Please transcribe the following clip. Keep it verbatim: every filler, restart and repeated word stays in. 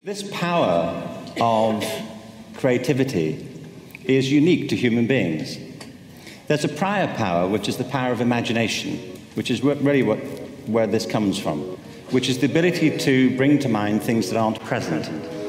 This power of creativity is unique to human beings. There's a prior power, which is the power of imagination, which is really what, where this comes from, which is the ability to bring to mind things that aren't present.